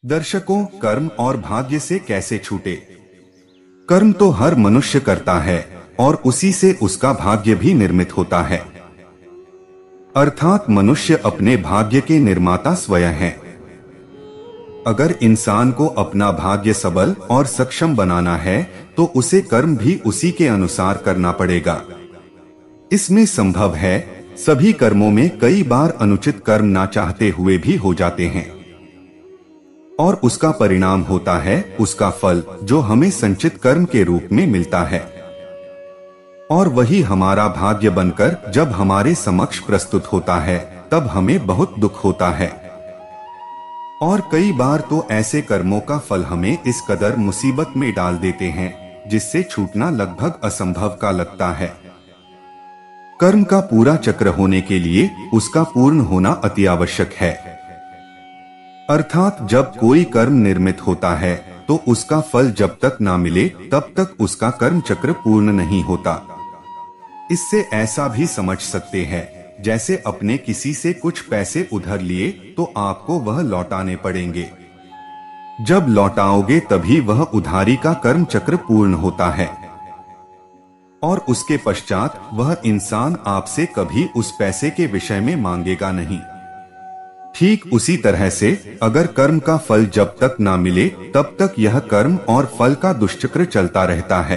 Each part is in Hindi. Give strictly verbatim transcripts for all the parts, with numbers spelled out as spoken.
दर्शकों, कर्म और भाग्य से कैसे छूटे। कर्म तो हर मनुष्य करता है और उसी से उसका भाग्य भी निर्मित होता है। अर्थात मनुष्य अपने भाग्य के निर्माता स्वयं है। अगर इंसान को अपना भाग्य सबल और सक्षम बनाना है तो उसे कर्म भी उसी के अनुसार करना पड़ेगा। इसमें संभव है सभी कर्मों में कई बार अनुचित कर्म ना चाहते हुए भी हो जाते हैं और उसका परिणाम होता है उसका फल, जो हमें संचित कर्म के रूप में मिलता है और वही हमारा भाग्य बनकर जब हमारे समक्ष प्रस्तुत होता है तब हमें बहुत दुख होता है। और कई बार तो ऐसे कर्मों का फल हमें इस कदर मुसीबत में डाल देते हैं जिससे छूटना लगभग असंभव का लगता है। कर्म का पूरा चक्र होने के लिए उसका पूर्ण होना अति आवश्यक है। अर्थात जब कोई कर्म निर्मित होता है तो उसका फल जब तक ना मिले तब तक उसका कर्म चक्र पूर्ण नहीं होता। इससे ऐसा भी समझ सकते हैं जैसे अपने किसी से कुछ पैसे उधार लिए तो आपको वह लौटाने पड़ेंगे। जब लौटाओगे तभी वह उधारी का कर्म चक्र पूर्ण होता है और उसके पश्चात वह इंसान आपसे कभी उस पैसे के विषय में मांगेगा नहीं। ठीक उसी तरह से अगर कर्म का फल जब तक ना मिले तब तक यह कर्म और फल का दुष्चक्र चलता रहता है।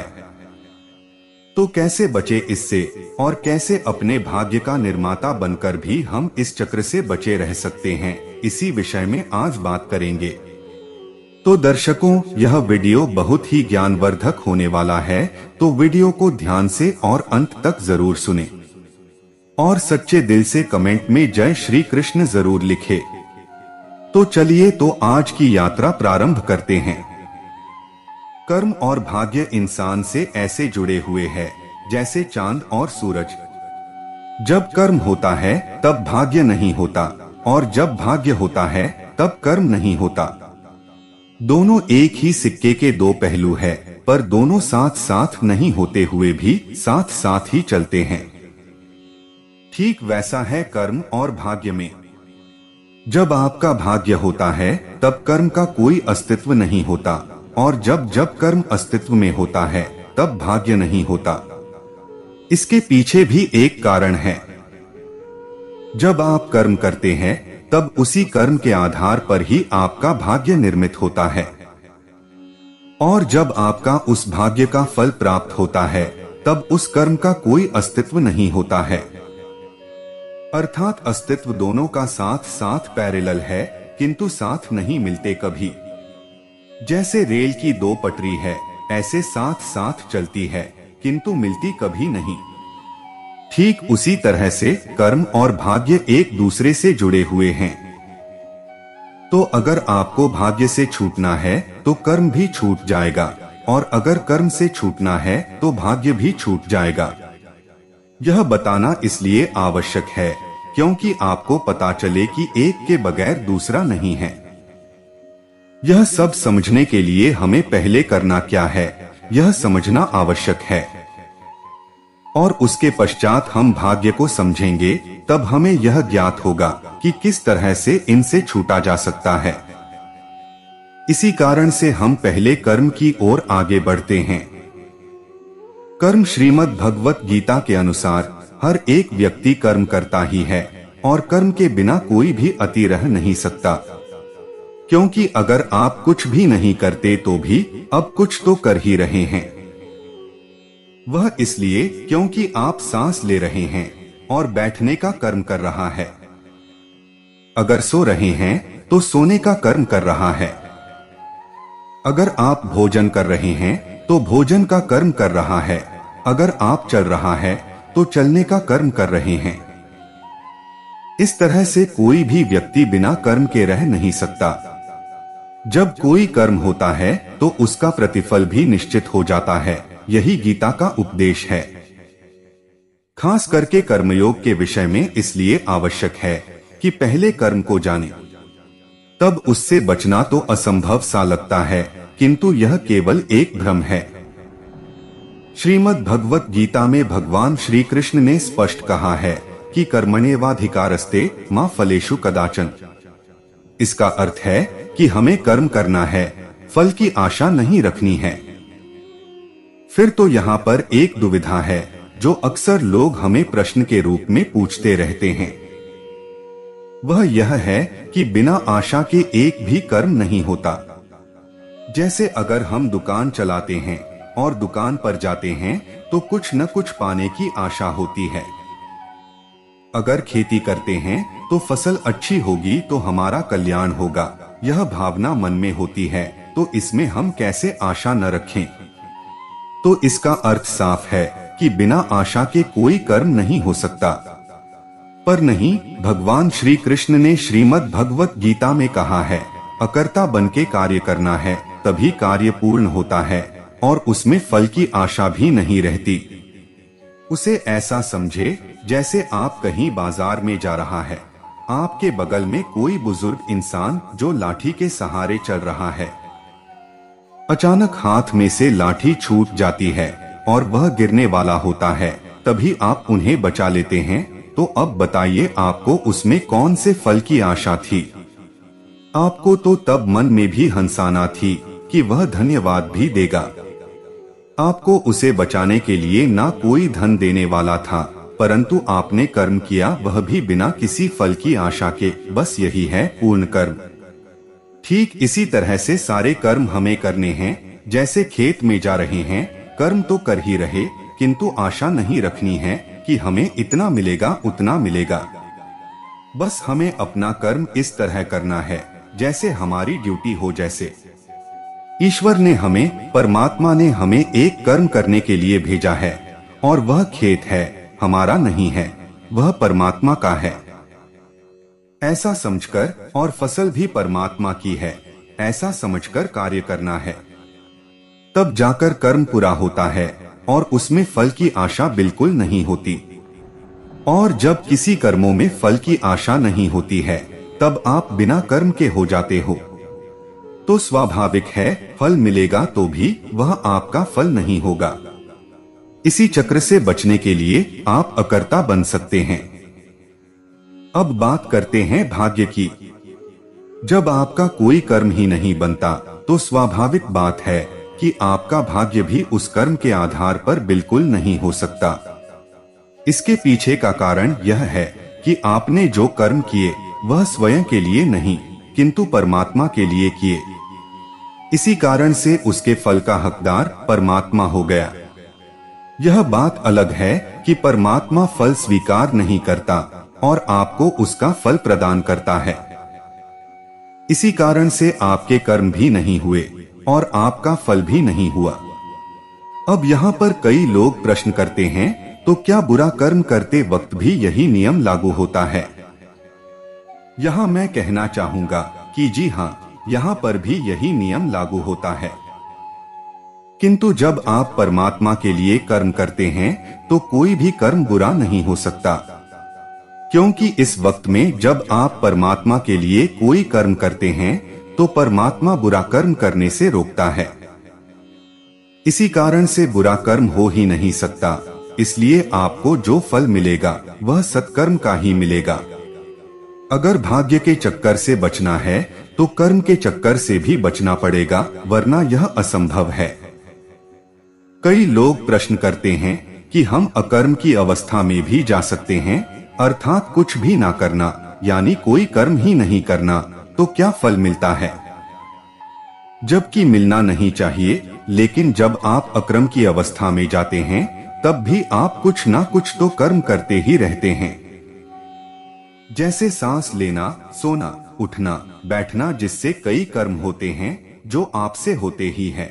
तो कैसे बचे इससे और कैसे अपने भाग्य का निर्माता बनकर भी हम इस चक्र से बचे रह सकते हैं, इसी विषय में आज बात करेंगे। तो दर्शकों, यह वीडियो बहुत ही ज्ञानवर्धक होने वाला है, तो वीडियो को ध्यान से और अंत तक जरूर सुने और सच्चे दिल से कमेंट में जय श्री कृष्ण जरूर लिखे। तो चलिए तो आज की यात्रा प्रारंभ करते हैं। कर्म और भाग्य इंसान से ऐसे जुड़े हुए हैं जैसे चांद और सूरज। जब कर्म होता है तब भाग्य नहीं होता और जब भाग्य होता है तब कर्म नहीं होता। दोनों एक ही सिक्के के दो पहलू है, पर दोनों साथ साथ नहीं होते हुए भी साथ साथ ही चलते हैं। ठीक वैसा है कर्म और भाग्य में। जब आपका भाग्य होता है तब कर्म का कोई अस्तित्व नहीं होता और जब जब कर्म अस्तित्व में होता है तब भाग्य नहीं होता। इसके पीछे भी एक कारण है। जब आप कर्म करते हैं तब उसी कर्म के आधार पर ही आपका भाग्य निर्मित होता है और जब आपका उस भाग्य का फल प्राप्त होता है तब उस कर्म का कोई अस्तित्व नहीं होता है। अर्थात अस्तित्व दोनों का साथ साथ पैरेलल है किंतु साथ नहीं मिलते कभी। जैसे रेल की दो पटरी है, ऐसे साथ साथ चलती है किंतु मिलती कभी नहीं। ठीक उसी तरह से कर्म और भाग्य एक दूसरे से जुड़े हुए हैं। तो अगर आपको भाग्य से छूटना है तो कर्म भी छूट जाएगा और अगर कर्म से छूटना है तो भाग्य भी छूट जाएगा। यह बताना इसलिए आवश्यक है क्योंकि आपको पता चले कि एक के बगैर दूसरा नहीं है। यह सब समझने के लिए हमें पहले करना क्या है यह समझना आवश्यक है और उसके पश्चात हम भाग्य को समझेंगे, तब हमें यह ज्ञात होगा कि किस तरह से इनसे छूटा जा सकता है। इसी कारण से हम पहले कर्म की ओर आगे बढ़ते हैं। कर्म श्रीमद् भगवत गीता के अनुसार हर एक व्यक्ति कर्म करता ही है और कर्म के बिना कोई भी अति रह नहीं सकता, क्योंकि अगर आप कुछ भी नहीं करते तो भी अब कुछ तो कर ही रहे हैं। वह इसलिए क्योंकि आप सांस ले रहे हैं और बैठने का कर्म कर रहा है। अगर सो रहे हैं तो सोने का कर्म कर रहा है। अगर आप भोजन कर रहे हैं तो भोजन का कर्म कर रहा है। अगर आप चल रहा है तो चलने का कर्म कर रहे हैं। इस तरह से कोई भी व्यक्ति बिना कर्म के रह नहीं सकता। जब कोई कर्म होता है तो उसका प्रतिफल भी निश्चित हो जाता है। यही गीता का उपदेश है। खास करके कर्मयोग के विषय में इसलिए आवश्यक है कि पहले कर्म को जाने, तब उससे बचना तो असंभव सा लगता है किंतु यह केवल एक भ्रम है। श्रीमद् भगवत गीता में भगवान श्री कृष्ण ने स्पष्ट कहा है कि कर्मण्येवाधिकारस्ते मा फलेषु कदाचन। इसका अर्थ है कि हमें कर्म करना है, फल की आशा नहीं रखनी है। फिर तो यहाँ पर एक दुविधा है जो अक्सर लोग हमें प्रश्न के रूप में पूछते रहते हैं। वह यह है कि बिना आशा के एक भी कर्म नहीं होता। जैसे अगर हम दुकान चलाते हैं और दुकान पर जाते हैं तो कुछ न कुछ पाने की आशा होती है। अगर खेती करते हैं तो फसल अच्छी होगी तो हमारा कल्याण होगा, यह भावना मन में होती है, तो इसमें हम कैसे आशा न रखें। तो इसका अर्थ साफ है कि बिना आशा के कोई कर्म नहीं हो सकता। पर नहीं, भगवान श्री कृष्ण ने श्रीमद् भगवत गीता में कहा है, अकर्ता बन के कार्य करना है, तभी कार्य पूर्ण होता है और उसमें फल की आशा भी नहीं रहती। उसे ऐसा समझे जैसे आप कहीं बाजार में जा रहा है, आपके बगल में कोई बुजुर्ग इंसान जो लाठी के सहारे चल रहा है, अचानक हाथ में से लाठी छूट जाती है और वह गिरने वाला होता है, तभी आप उन्हें बचा लेते हैं। तो अब बताइए आपको उसमें कौन से फल की आशा थी। आपको तो तब मन में भी हंसाना थी कि वह धन्यवाद भी देगा। आपको उसे बचाने के लिए ना कोई धन देने वाला था, परंतु आपने कर्म किया, वह भी बिना किसी फल की आशा के। बस यही है पूर्ण कर्म। ठीक इसी तरह से सारे कर्म हमें करने हैं। जैसे खेत में जा रहे हैं, कर्म तो कर ही रहे, किंतु आशा नहीं रखनी है कि हमें इतना मिलेगा उतना मिलेगा। बस हमें अपना कर्म इस तरह करना है जैसे हमारी ड्यूटी हो। जैसे ईश्वर ने हमें, परमात्मा ने हमें एक कर्म करने के लिए भेजा है और वह खेत है, हमारा नहीं है, वह परमात्मा का है। ऐसा समझकर, और फसल भी परमात्मा की है, ऐसा समझकर कार्य करना है। तब जाकर कर्म पूरा होता है और उसमें फल की आशा बिल्कुल नहीं होती। और जब किसी कर्मों में फल की आशा नहीं होती है, तब आप बिना कर्म के हो जाते हो। तो स्वाभाविक है फल मिलेगा तो भी वह आपका फल नहीं होगा। इसी चक्र से बचने के लिए आप अकर्ता बन सकते हैं। अब बात करते हैं भाग्य की। जब आपका कोई कर्म ही नहीं बनता तो स्वाभाविक बात है कि आपका भाग्य भी उस कर्म के आधार पर बिल्कुल नहीं हो सकता। इसके पीछे का कारण यह है कि आपने जो कर्म किए वह स्वयं के लिए नहीं किंतु परमात्मा के लिए किए। इसी कारण से उसके फल का हकदार परमात्मा हो गया। यह बात अलग है कि परमात्मा फल स्वीकार नहीं करता और आपको उसका फल प्रदान करता है। इसी कारण से आपके कर्म भी नहीं हुए और आपका फल भी नहीं हुआ। अब यहाँ पर कई लोग प्रश्न करते हैं, तो क्या बुरा कर्म करते वक्त भी यही नियम लागू होता है? यहाँ मैं कहना चाहूंगा कि जी हाँ, यहाँ पर भी यही नियम लागू होता है। किंतु जब आप परमात्मा के लिए कर्म करते हैं तो कोई भी कर्म बुरा नहीं हो सकता, क्योंकि इस वक्त में जब आप परमात्मा के लिए कोई कर्म करते हैं तो परमात्मा बुरा कर्म करने से रोकता है। इसी कारण से बुरा कर्म हो ही नहीं सकता। इसलिए आपको जो फल मिलेगा वह सत्कर्म का ही मिलेगा। अगर भाग्य के चक्कर से बचना है तो कर्म के चक्कर से भी बचना पड़ेगा, वरना यह असंभव है। कई लोग प्रश्न करते हैं कि हम अकर्म की अवस्था में भी जा सकते हैं, अर्थात कुछ भी ना करना, यानी कोई कर्म ही नहीं करना, तो क्या फल मिलता है? जबकि मिलना नहीं चाहिए, लेकिन जब आप अकर्म की अवस्था में जाते हैं तब भी आप कुछ ना कुछ तो कर्म करते ही रहते हैं। जैसे सांस लेना, सोना, उठना, बैठना, जिससे कई कर्म होते हैं जो आपसे होते ही हैं।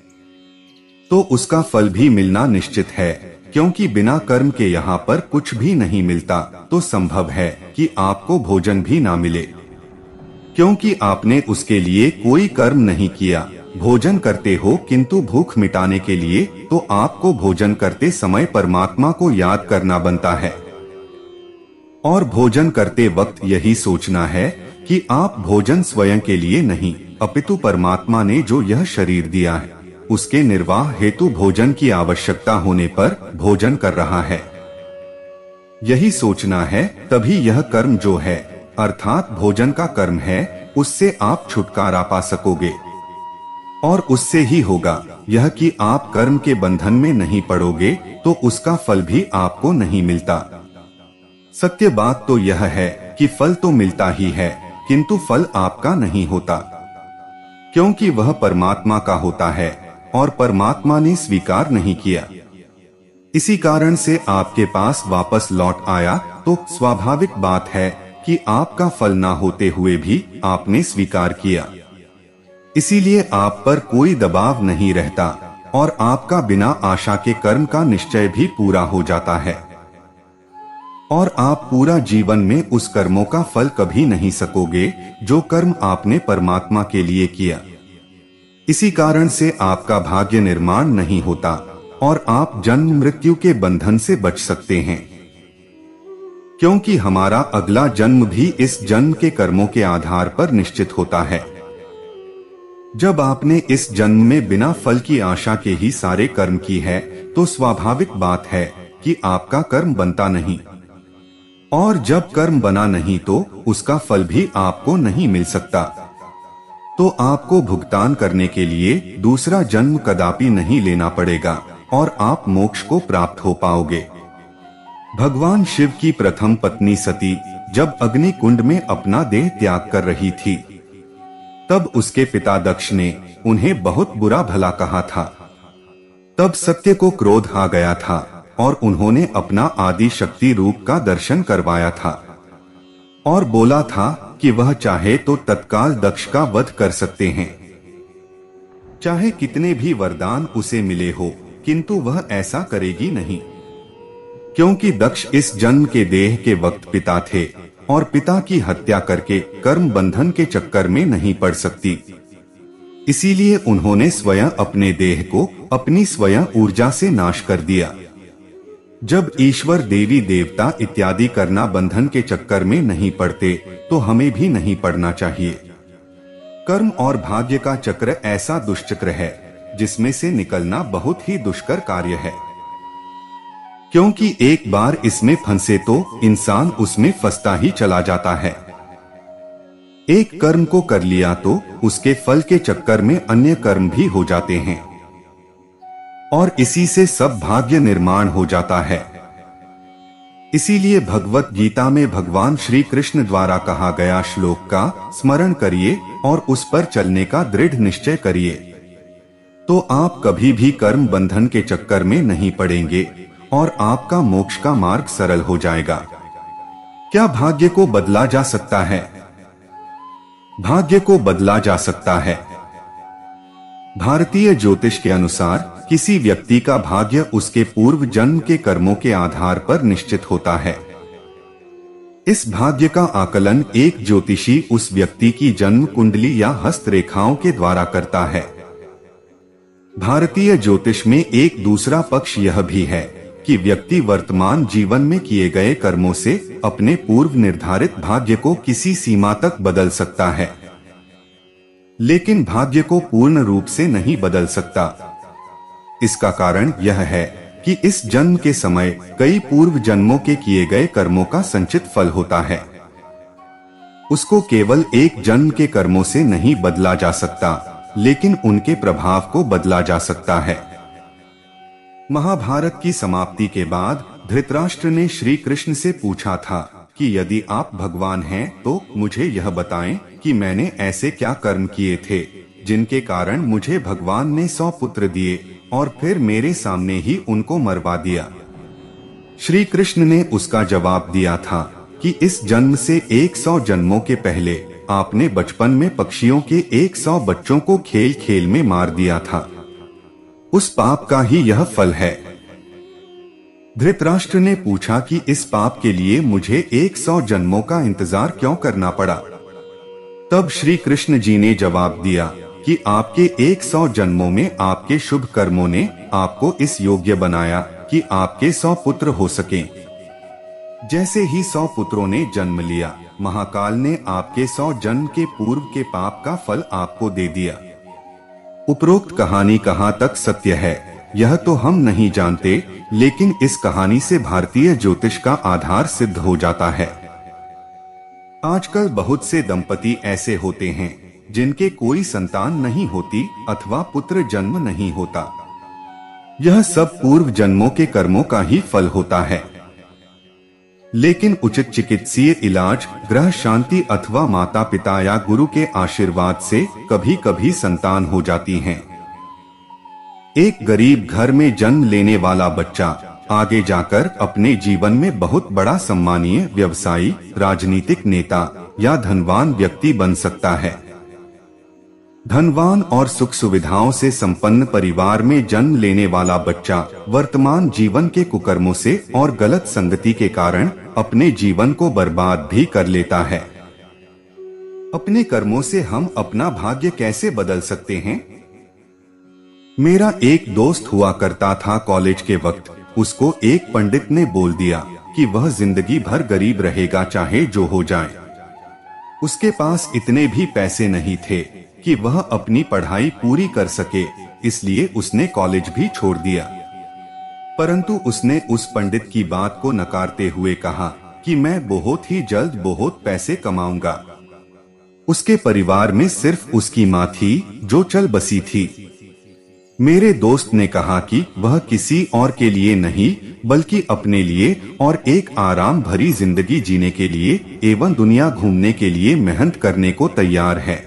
तो उसका फल भी मिलना निश्चित है, क्योंकि बिना कर्म के यहाँ पर कुछ भी नहीं मिलता। तो संभव है कि आपको भोजन भी ना मिले, क्योंकि आपने उसके लिए कोई कर्म नहीं किया। भोजन करते हो किंतु भूख मिटाने के लिए, तो आपको भोजन करते समय परमात्मा को याद करना बनता है। और भोजन करते वक्त यही सोचना है कि आप भोजन स्वयं के लिए नहीं, अपितु परमात्मा ने जो यह शरीर दिया है उसके निर्वाह हेतु भोजन की आवश्यकता होने पर भोजन कर रहा है। यही सोचना है, तभी यह कर्म जो है, अर्थात भोजन का कर्म है, उससे आप छुटकारा पा सकोगे। और उससे ही होगा यह कि आप कर्म के बंधन में नहीं पड़ोगे, तो उसका फल भी आपको नहीं मिलता। सत्य बात तो यह है कि फल तो मिलता ही है, किंतु फल आपका नहीं होता, क्योंकि वह परमात्मा का होता है और परमात्मा ने स्वीकार नहीं किया। इसी कारण से आपके पास वापस लौट आया, तो स्वाभाविक बात है कि आपका फल ना होते हुए भी आपने स्वीकार किया। इसीलिए आप पर कोई दबाव नहीं रहता और आपका बिना आशा के कर्म का निश्चय भी पूरा हो जाता है, और आप पूरा जीवन में उस कर्मों का फल कभी नहीं सकोगे जो कर्म आपने परमात्मा के लिए किया। इसी कारण से आपका भाग्य निर्माण नहीं होता और आप जन्म मृत्यु के बंधन से बच सकते हैं, क्योंकि हमारा अगला जन्म भी इस जन्म के कर्मों के आधार पर निश्चित होता है। जब आपने इस जन्म में बिना फल की आशा के ही सारे कर्म की है, तो स्वाभाविक बात है कि आपका कर्म बनता नहीं, और जब कर्म बना नहीं तो उसका फल भी आपको नहीं मिल सकता। तो आपको भुगतान करने के लिए दूसरा जन्म कदापि नहीं लेना पड़ेगा और आप मोक्ष को प्राप्त हो पाओगे। भगवान शिव की प्रथम पत्नी सती जब अग्नि कुंड में अपना देह त्याग कर रही थी, तब उसके पिता दक्ष ने उन्हें बहुत बुरा भला कहा था। तब सत्य को क्रोध आ गया था और उन्होंने अपना आदि शक्ति रूप का दर्शन करवाया था और बोला था कि वह चाहे तो तत्काल दक्ष का वध कर सकते हैं, चाहे कितने भी वरदान उसे मिले हो, किंतु वह ऐसा करेगी नहीं, क्योंकि दक्ष इस जन्म के देह के वक्त पिता थे और पिता की हत्या करके कर्म बंधन के चक्कर में नहीं पड़ सकती। इसीलिए उन्होंने स्वयं अपने देह को अपनी स्वयं ऊर्जा से नाश कर दिया। जब ईश्वर देवी देवता इत्यादि करना बंधन के चक्कर में नहीं पड़ते, तो हमें भी नहीं पड़ना चाहिए। कर्म और भाग्य का चक्र ऐसा दुष्चक्र है जिसमें से निकलना बहुत ही दुष्कर कार्य है, क्योंकि एक बार इसमें फंसे तो इंसान उसमें फंसता ही चला जाता है। एक कर्म को कर लिया तो उसके फल के चक्कर में अन्य कर्म भी हो जाते हैं, और इसी से सब भाग्य निर्माण हो जाता है। इसीलिए भगवत गीता में भगवान श्री कृष्ण द्वारा कहा गया श्लोक का स्मरण करिए और उस पर चलने का दृढ़ निश्चय करिए, तो आप कभी भी कर्म बंधन के चक्कर में नहीं पड़ेंगे और आपका मोक्ष का मार्ग सरल हो जाएगा। क्या भाग्य को बदला जा सकता है? भाग्य को बदला जा सकता है। भारतीय ज्योतिष के अनुसार किसी व्यक्ति का भाग्य उसके पूर्व जन्म के कर्मों के आधार पर निश्चित होता है। इस भाग्य का आकलन एक ज्योतिषी उस व्यक्ति की जन्म कुंडली या हस्त रेखाओं के द्वारा करता है। भारतीय ज्योतिष में एक दूसरा पक्ष यह भी है कि व्यक्ति वर्तमान जीवन में किए गए कर्मों से अपने पूर्व निर्धारित भाग्य को किसी सीमा तक बदल सकता है, लेकिन भाग्य को पूर्ण रूप से नहीं बदल सकता। इसका कारण यह है कि इस जन्म के समय कई पूर्व जन्मों के किए गए कर्मों का संचित फल होता है। उसको केवल एक जन्म के कर्मों से नहीं बदला जा सकता, लेकिन उनके प्रभाव को बदला जा सकता है। महाभारत की समाप्ति के बाद धृतराष्ट्र ने श्री कृष्ण से पूछा था कि यदि आप भगवान हैं तो मुझे यह बताएं कि मैंने ऐसे क्या कर्म किए थे जिनके कारण मुझे भगवान ने सौ पुत्र दिए और फिर मेरे सामने ही उनको मरवा दिया। श्री कृष्ण ने उसका जवाब दिया था कि इस जन्म से एक सौ जन्मों के पहले आपने बचपन में पक्षियों के एक सौ बच्चों को खेल खेल में मार दिया था, उस पाप का ही यह फल है। धृतराष्ट्र ने पूछा कि इस पाप के लिए मुझे एक सौ जन्मों का इंतजार क्यों करना पड़ा। तब श्री कृष्ण जी ने जवाब दिया कि आपके एक सौ जन्मों में आपके शुभ कर्मों ने आपको इस योग्य बनाया कि आपके सौ पुत्र हो सकें। जैसे ही सौ पुत्रों ने जन्म लिया, महाकाल ने आपके सौ जन्म के पूर्व के पाप का फल आपको दे दिया। उपरोक्त कहानी कहाँ तक सत्य है यह तो हम नहीं जानते, लेकिन इस कहानी से भारतीय ज्योतिष का आधार सिद्ध हो जाता है। आजकल बहुत से दंपति ऐसे होते हैं जिनके कोई संतान नहीं होती अथवा पुत्र जन्म नहीं होता। यह सब पूर्व जन्मों के कर्मों का ही फल होता है। लेकिन उचित चिकित्सीय इलाज, ग्रह शांति अथवा माता पिता या गुरु के आशीर्वाद से कभी कभी संतान हो जाती हैं। एक गरीब घर में जन्म लेने वाला बच्चा आगे जाकर अपने जीवन में बहुत बड़ा सम्मानीय व्यवसायी, राजनीतिक नेता या धनवान व्यक्ति बन सकता है। धनवान और सुख सुविधाओं से संपन्न परिवार में जन्म लेने वाला बच्चा वर्तमान जीवन के कुकर्मों से और गलत संगति के कारण अपने जीवन को बर्बाद भी कर लेता है। अपने कर्मों से हम अपना भाग्य कैसे बदल सकते हैं? मेरा एक दोस्त हुआ करता था कॉलेज के वक्त। उसको एक पंडित ने बोल दिया कि वह जिंदगी भर गरीब रहेगा चाहे जो हो जाए। उसके पास इतने भी पैसे नहीं थे कि वह अपनी पढ़ाई पूरी कर सके, इसलिए उसने कॉलेज भी छोड़ दिया। परंतु उसने उस पंडित की बात को नकारते हुए कहा कि मैं बहुत ही जल्द बहुत पैसे कमाऊंगा। उसके परिवार में सिर्फ उसकी माँ थी जो चल बसी थी। मेरे दोस्त ने कहा कि वह किसी और के लिए नहीं बल्कि अपने लिए और एक आराम भरी जिंदगी जीने के लिए एवं दुनिया घूमने के लिए मेहनत करने को तैयार है।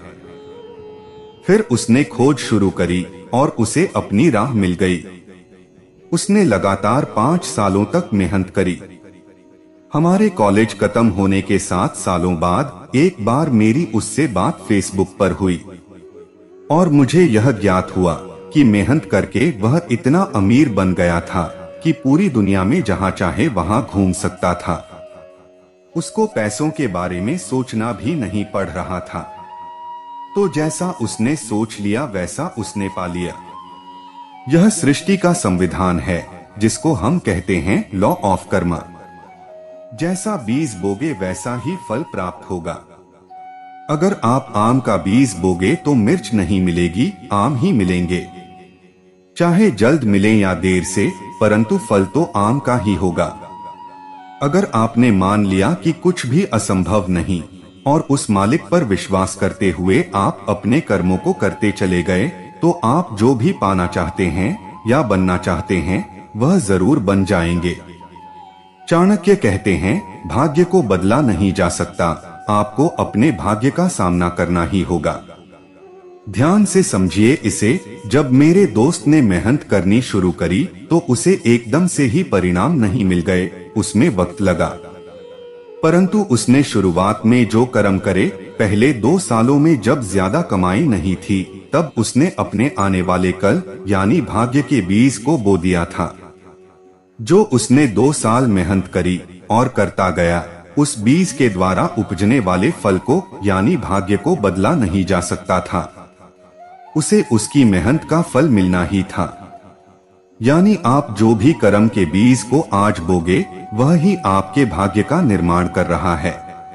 फिर उसने खोज शुरू करी और उसे अपनी राह मिल गई। उसने लगातार पाँच सालों तक मेहनत करी। हमारे कॉलेज खत्म होने के सात सालों बाद एक बार मेरी उससे बात फेसबुक पर हुई और मुझे यह ज्ञात हुआ कि मेहनत करके वह इतना अमीर बन गया था कि पूरी दुनिया में जहां चाहे वहां घूम सकता था। उसको पैसों के बारे में सोचना भी नहीं पड़ रहा था। तो जैसा उसने सोच लिया वैसा उसने पा लिया। यह सृष्टि का संविधान है जिसको हम कहते हैं लॉ ऑफ कर्मा। जैसा बीज बोगे वैसा ही फल प्राप्त होगा। अगर आप आम का बीज बोगे तो मिर्च नहीं मिलेगी, आम ही मिलेंगे। चाहे जल्द मिले या देर से, परंतु फल तो आम का ही होगा। अगर आपने मान लिया कि कुछ भी असंभव नहीं और उस मालिक पर विश्वास करते हुए आप अपने कर्मों को करते चले गए, तो आप जो भी पाना चाहते हैं या बनना चाहते हैं वह जरूर बन जाएंगे। चाणक्य कहते हैं, भाग्य को बदला नहीं जा सकता, आपको अपने भाग्य का सामना करना ही होगा। ध्यान से समझिए इसे। जब मेरे दोस्त ने मेहनत करनी शुरू करी तो उसे एकदम से ही परिणाम नहीं मिल गए, उसमें वक्त लगा। परंतु उसने शुरुआत में जो कर्म करे, पहले दो सालों में जब ज्यादा कमाई नहीं थी, तब उसने अपने आने वाले कल यानी भाग्य के बीज को बो दिया था। जो उसने दो साल मेहनत करी और करता गया, उस बीज के द्वारा उपजने वाले फल को यानी भाग्य को बदला नहीं जा सकता था। उसे उसकी मेहनत का फल मिलना ही था। यानी आप जो भी कर्म के बीज को आज बोगे, वह ही आपके भाग्य का निर्माण कर रहा है।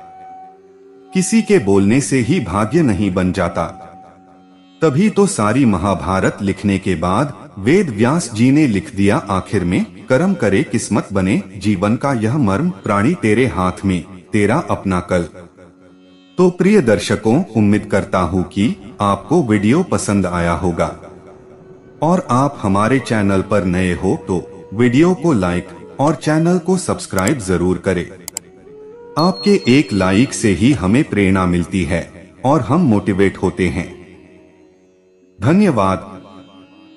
किसी के बोलने से ही भाग्य नहीं बन जाता। तभी तो सारी महाभारत लिखने के बाद वेद व्यास जी ने लिख दिया आखिर में, कर्म करे किस्मत बने, जीवन का यह मर्म, प्राणी तेरे हाथ में, तेरा अपना कल। तो प्रिय दर्शकों, उम्मीद करता हूँ कि आपको वीडियो पसंद आया होगा और आप हमारे चैनल पर नए हो तो वीडियो को लाइक और चैनल को सब्सक्राइब जरूर करें। आपके एक लाइक से ही हमें प्रेरणा मिलती है और हम मोटिवेट होते हैं। धन्यवाद।